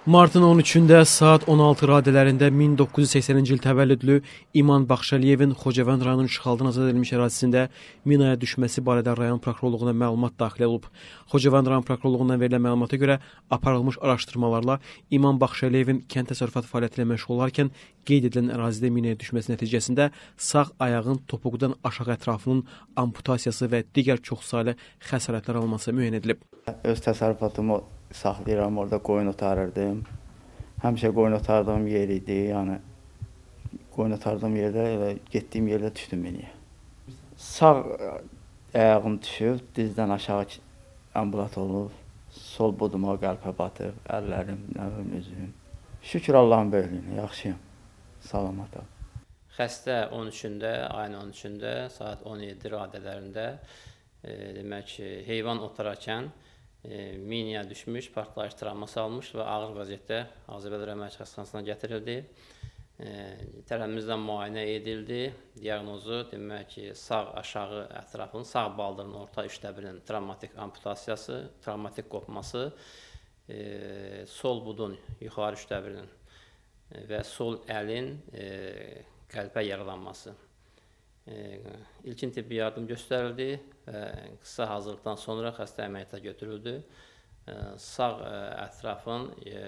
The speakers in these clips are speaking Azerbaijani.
Martın 13-də saat 16 radələrində 1980-ci il təvəllüdlü İman Baxşəliyevin Xocavənd rayonunun işğaldan azad edilmiş ərazisində minaya düşməsi barədə rayon prokurorluğuna məlumat daxil olub. Xocavənd rayon prokurorluğundan verilən məlumata görə aparılmış araşdırmalarla İman Baxşəliyevin kənd təsərrüfatı fəaliyyəti ilə məşğul olarkən qeyd edilən ərazidə minaya düşməsi nəticəsində sağ ayağın topuqdan aşağı ətrafının amputasiyası və digər çoxsaylı xəsarətlər alması müəyyən edilib. Öz təsərrüfatımı saxlayıram, orada qoyun otarırdım. Həmişə qoyun otardığım yer idi, yəni qoyun otardığım yerdə elə getdiyim yerdə düşdüm minəyə. Sağ ayağım düşüb, dizdən aşağı ambulat olub, sol buduma qəlpə batıb, əllərim, nəvim, üzüm. Şükür Allahın böyüklüyünə, yaxşıyam, salamatam. Xəstə 13-də, ayın 13-də saat 17 radələrində demək ki, heyvan otararkən minaya düşmüş, partlayış travması almış və ağır vəziyyətdə Azərbaycan Rəhmət Xəstəxanasına gətirildi. Tərəfimizdən müayinə edildi. Diaqnozu demək ki, sağ aşağı ətrafının sağ baldırın orta üçdə birinin travmatik amputasiyası, travmatik qopması, sol budun yuxarı üçdə birinin və sol əlin qəlpə yaralanması. İlkin tibbi yardım göstərildi və qısa hazırlıqdan sonra xəstə əməliyyata götürüldü. Sağ ətrafın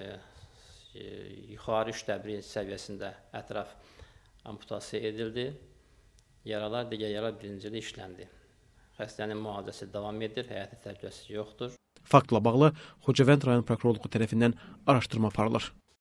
yuxarı üçdə bir səviyyəsində ətraf amputasiya edildi. Yaralar, digər yaralar birincili işləndi. Xəstənin müalicəsi davam edir, həyati təhlükəsi yoxdur. Faktla bağlı Xocavənd rayon prokurorluğu tərəfindən araşdırma aparılır.